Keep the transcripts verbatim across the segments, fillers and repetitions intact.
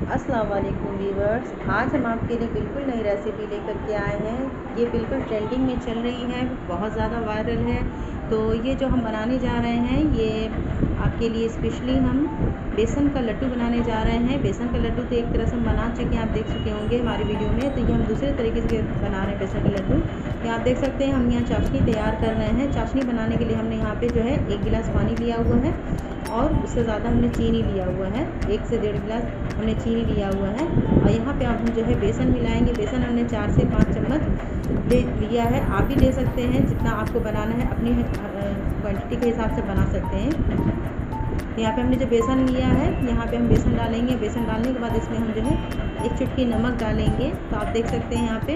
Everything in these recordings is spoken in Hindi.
अस्सलाम वालेकुम व्यूवर्स, आज हम आपके लिए बिल्कुल नई रेसिपी लेकर के आए हैं। ये बिल्कुल ट्रेंडिंग में चल रही है, बहुत ज़्यादा वायरल है। तो ये जो हम बनाने जा रहे हैं, ये आपके लिए स्पेशली हम बेसन का लड्डू बनाने जा रहे हैं। बेसन का लड्डू तो एक तरह से हम बना चुके हैं, आप देख चुके होंगे हमारी वीडियो में। तो ये हम दूसरे तरीके से बना रहे हैं बेसन का लड्डू। ये आप देख सकते हैं, हम यहाँ चाशनी तैयार कर रहे हैं। चाशनी बनाने के लिए हमने यहाँ पे जो है एक गिलास पानी लिया हुआ है और उससे ज़्यादा हमने चीनी लिया हुआ है। एक से डेढ़ गिलास हमने चीनी लिया हुआ है। और यहाँ पे आप हम जो है बेसन मिलाएंगे। बेसन हमने चार से पाँच चम्मच ले लिया है। आप भी ले सकते हैं, जितना आपको बनाना है अपनी क्वांटिटी के हिसाब से बना सकते हैं। यहाँ पे हमने जो बेसन लिया है, यहाँ पे हम बेसन डालेंगे। बेसन डालने के बाद इसमें हम जो है एक चुटकी नमक डालेंगे। तो आप देख सकते हैं यहाँ पे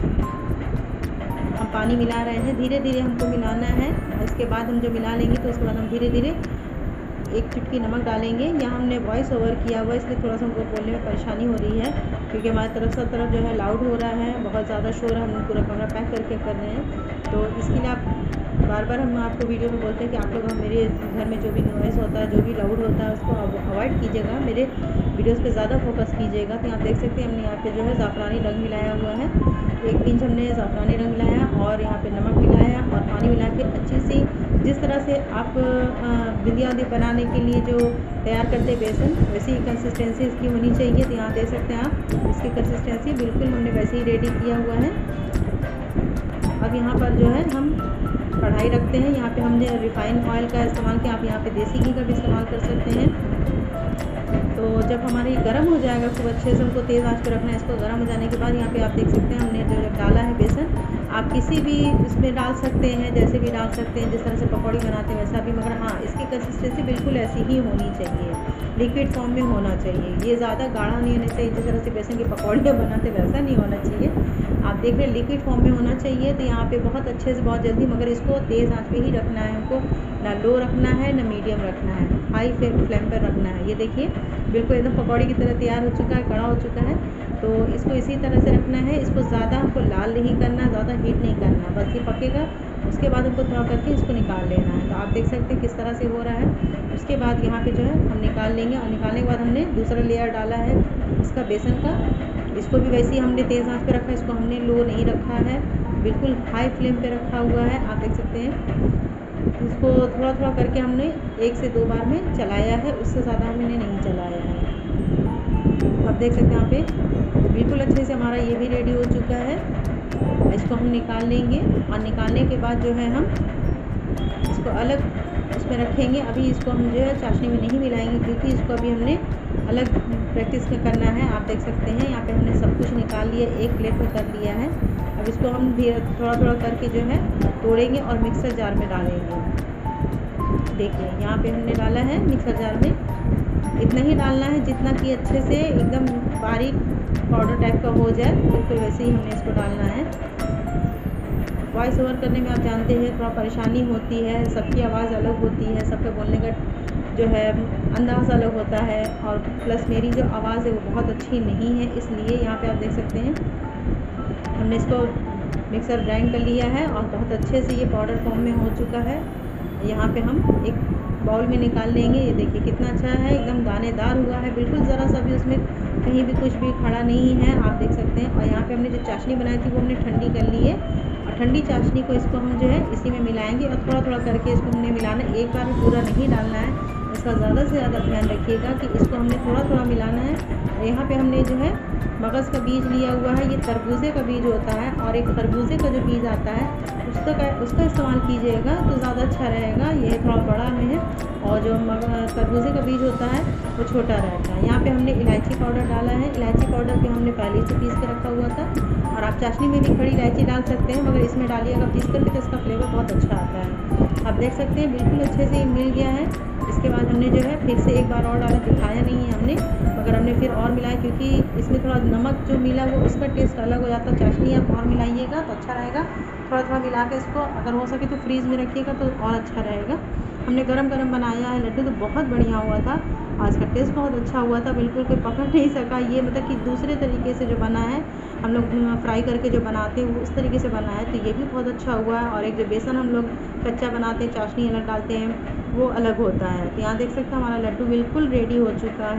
हम पानी मिला रहे हैं, धीरे धीरे हमको मिलाना है। और उसके बाद हम जो मिला लेंगे तो उसके बाद हम धीरे धीरे एक चुटकी नमक डालेंगे। यहाँ हमने वॉइस ओवर किया हुआ, इसलिए थोड़ा सा हमको बोलने में परेशानी हो रही है, क्योंकि हमारी तरफ सब तरफ जो है लाउड हो रहा है, बहुत ज़्यादा शोर है। हम पूरा कमरा पैक करके कर रहे हैं, तो इसके लिए आप बार बार हम आपको वीडियो में बोलते हैं कि आप लोग मेरे घर में जो भी नॉइज़ होता है, जो भी लाउड होता है, उसको अवॉइड कीजिएगा, मेरे वीडियोस पे ज़्यादा फोकस कीजिएगा। तो आप देख सकते हैं हमने यहाँ पे जो है ज़ाफ़रानी रंग मिलाया हुआ है, एक पिंच हमने ज़ाफ़रानी रंग मिलाया और यहाँ पे नमक मिलाया और पानी मिला के अच्छी सी, जिस तरह से आप बुंदिया बनाने के लिए जो तैयार करते हैं बेसन, वैसी ही कंसिस्टेंसी इसकी होनी चाहिए। तो यहाँ देख सकते हैं आप, इसकी कंसिस्टेंसी बिल्कुल हमने वैसे ही रेडी किया हुआ है। अब यहाँ पर जो है हम कढ़ाई रखते हैं। यहाँ पे हमने रिफाइंड ऑयल का इस्तेमाल किया, आप यहाँ पे देसी घी का भी इस्तेमाल कर सकते हैं। तो जब हमारी गर्म हो जाएगा खूब अच्छे से, हमको तेज़ आंच पे रखना है। इसको गर्म हो जाने के बाद यहाँ पे आप देख सकते हैं हमने जो डाला है बेसन, आप किसी भी इसमें डाल सकते हैं, जैसे भी डाल सकते हैं, जिस तरह से पकौड़ी बनाते हैं वैसा भी। मगर हाँ, इसकी कंसिस्टेंसी बिल्कुल ऐसी ही होनी चाहिए, लिक्विड फॉर्म में होना चाहिए। ये ज़्यादा गाढ़ा नहीं होना चाहिए, जिस तरह से बेसन की पकौड़ियाँ बनाते वैसा नहीं होना चाहिए। आप देख रहे हैं लिक्विड फॉर्म में होना चाहिए। तो यहाँ पे बहुत अच्छे से, बहुत जल्दी, मगर इसको तेज़ आंच पे ही रखना है हमको, ना लो रखना है ना मीडियम रखना है, हाई फ्लेम पर रखना है। ये देखिए बिल्कुल एकदम पकौड़ी की तरह तैयार हो चुका है, कड़ा हो चुका है। तो इसको इसी तरह से रखना है। इसको ज़्यादा हमको लाल नहीं करना, ज़्यादा हीट नहीं करना, बस ये पकेगा, उसके बाद हमको थोड़ा करके इसको निकाल लेना है। तो आप देख सकते हैं किस तरह से हो रहा है। उसके बाद यहाँ पे जो है हम निकाल लेंगे और निकालने के बाद हमने दूसरा लेयर डाला है इसका बेसन का। इसको भी वैसे ही हमने तेज़ आंच पे रखा है, इसको हमने लो नहीं रखा है, बिल्कुल हाई फ्लेम पे रखा हुआ है। आप देख सकते हैं इसको थोड़ा थोड़ा करके हमने एक से दो बार में चलाया है, उससे ज़्यादा हमने नहीं चलाया है। अब देख सकते हैं यहाँ पे बिल्कुल अच्छे से हमारा ये भी रेडी हो चुका है। इसको हम निकाल लेंगे और निकालने के बाद जो है हम इसको अलग उसमें रखेंगे। अभी इसको हम जो है चाशनी में नहीं मिलाएंगे, क्योंकि इसको अभी हमने अलग प्रैक्टिस करना है। आप देख सकते हैं यहाँ पे हमने सब कुछ निकाल लिया, एक प्लेट में कर लिया है। अब इसको हम धीरे थोड़ा थोड़ा करके जो है तोड़ेंगे और मिक्सर जार में डालेंगे। देखिए यहाँ पे हमने डाला है मिक्सर जार में, इतना ही डालना है जितना कि अच्छे से एकदम बारीक पाउडर टाइप का हो जाए, बिल्कुल वैसे ही हमने इसको डालना है। वॉइस ओवर करने में आप जानते हैं थोड़ा परेशानी होती है, सबकी आवाज़ अलग होती है, सबके बोलने का जो है अंदाज़ अलग होता है, और प्लस मेरी जो आवाज़ है वो बहुत अच्छी नहीं है, इसलिए यहाँ पे आप देख सकते हैं हमने इसको मिक्सर ग्राइंड कर लिया है और बहुत अच्छे से ये पाउडर फॉर्म में हो चुका है। यहाँ पे हम एक बाउल में निकाल लेंगे। ये देखिए कितना अच्छा है, एकदम दानेदार हुआ है, बिल्कुल ज़रा सा भी उसमें कहीं भी कुछ भी खड़ा नहीं है, आप देख सकते हैं। और यहाँ पे हमने जो चाशनी बनाई थी वो हमने ठंडी कर ली है, और ठंडी चाशनी को इसको हम जो है इसी में मिलाएंगे और थोड़ा थोड़ा करके इसको हमने मिलाना है, एक बार में पूरा नहीं डालना है। इसका ज़्यादा से ज़्यादा ध्यान रखिएगा कि इसको हमने थोड़ा थोड़ा मिलाना है। और यहाँ पे हमने जो है मगज़ का बीज लिया हुआ है, ये तरबूजे का बीज होता है, और एक खरबूजे का जो बीज आता है उसका उसका इस्तेमाल कीजिएगा तो ज़्यादा अच्छा रहेगा। ये थोड़ा बड़ा में है, और जो तरबूजे का बीज होता है वो छोटा रहता है। यहाँ पे हमने इलायची पाउडर डाला है। इलायची पाउडर भी हमने पहले से पीस के रखा हुआ था, और आप चाशनी में भी खड़ी इलायची डाल सकते हैं, मगर इसमें डालिएगा पीस करके तो इसका फ्लेवर बहुत अच्छा आता है। आप देख सकते हैं बिल्कुल अच्छे से मिल गया है। इसके बाद हमने जो है फिर से एक बार और डाला, दिखाया नहीं है हमने, मगर हमने फिर और मिलाया, क्योंकि इसमें थोड़ा नमक जो मिला वो उसका टेस्ट अलग हो जाता है। चाशनी आप और मिलाइएगा तो अच्छा रहेगा। थोड़ा थोड़ा मिला के इसको अगर हो सके तो फ्रीज़ में रखिएगा तो और अच्छा रहेगा। हमने गरम गरम बनाया है लड्डू, तो बहुत बढ़िया हुआ था, आज का टेस्ट बहुत अच्छा हुआ था, बिल्कुल कोई पकड़ नहीं सका। ये मतलब कि दूसरे तरीके से जो बना है, हम लोग फ्राई करके जो बनाते हैं वो उस तरीके से बना है, तो ये भी बहुत अच्छा हुआ है। और एक जो बेसन हम लोग कच्चा बनाते हैं, चाशनी अलग डालते हैं, वो अलग होता है। तो यहाँ देख सकते हैं हमारा लड्डू बिल्कुल रेडी हो चुका है।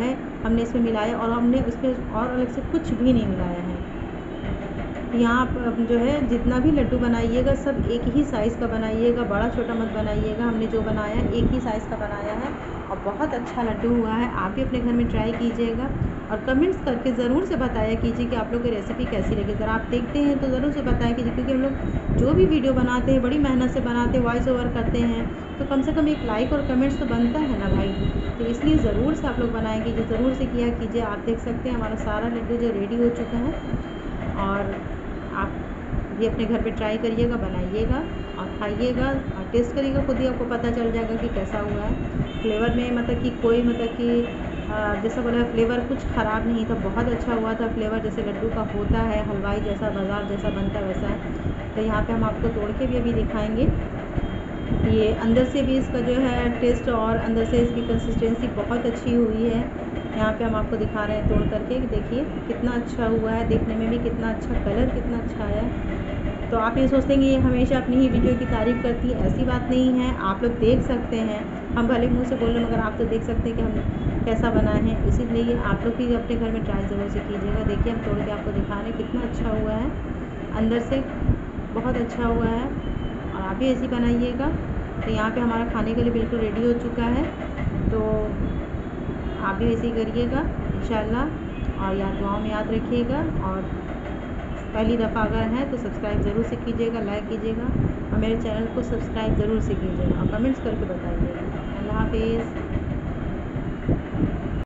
हमने इसमें मिलाया और हमने उसमें और अलग से कुछ भी नहीं मिलाया है। यहाँ आप जो है जितना भी लड्डू बनाइएगा सब एक ही साइज़ का बनाइएगा, बड़ा छोटा मत बनाइएगा। हमने जो बनाया एक ही साइज़ का बनाया है और बहुत अच्छा लड्डू हुआ है। आप भी अपने घर में ट्राई कीजिएगा और कमेंट्स करके ज़रूर से बताया कीजिए कि आप लोग की रेसिपी कैसी लगी। अगर आप देखते हैं तो ज़रूर से बताया कीजिए, क्योंकि हम लोग जो भी वीडियो बनाते हैं बड़ी मेहनत से बनाते हैं, वॉइस ओवर करते हैं, तो कम से कम एक लाइक और कमेंट्स तो बनता है ना भाई। तो इसलिए ज़रूर से आप लोग बनाया कीजिए, ज़रूर से किया कीजिए। आप देख सकते हैं हमारा सारा लड्डू जो रेडी हो चुका है और आप भी अपने घर पे ट्राई करिएगा, बनाइएगा और खाइएगा और टेस्ट करिएगा, खुद ही आपको पता चल जाएगा कि कैसा हुआ है। फ्लेवर में मतलब कि कोई मतलब कि जैसा बोला फ्लेवर कुछ ख़राब नहीं था, बहुत अच्छा हुआ था फ्लेवर, जैसे लड्डू का होता है, हलवाई जैसा बाज़ार जैसा बनता है वैसा है। तो यहाँ पे हम आपको तोड़ के भी अभी दिखाएंगे। ये अंदर से भी इसका जो है टेस्ट और अंदर से इसकी कंसिस्टेंसी बहुत अच्छी हुई है। यहाँ पे हम आपको दिखा रहे हैं तोड़ करके, देखिए कितना अच्छा हुआ है, देखने में भी कितना अच्छा, कलर कितना अच्छा आया। तो आप ये सोचते हैं कि ये हमेशा अपनी ही वीडियो की तारीफ़ करती है, ऐसी बात नहीं है। आप लोग देख सकते हैं, हम भले मुँह से बोल रहे हैं मगर आप तो देख सकते हैं कि हम कैसा बनाए हैं। इसीलिए आप लोग भी अपने घर में ट्राई ज़रूर से कीजिएगा। देखिए हम तोड़ के आपको दिखा रहे हैं कितना अच्छा हुआ है, अंदर से बहुत अच्छा हुआ है और आप भी ऐसी बनाइएगा। तो यहाँ पे हमारा खाने के लिए बिल्कुल रेडी हो चुका है, तो आप भी ऐसे ही करिएगा इंशाल्लाह। और याद दुआओं में याद रखिएगा और पहली दफ़ा अगर है तो सब्सक्राइब ज़रूर से कीजिएगा, लाइक कीजिएगा और मेरे चैनल को सब्सक्राइब ज़रूर से कीजिएगा और कमेंट्स करके बताइएगा। अल्लाह हाफिज़।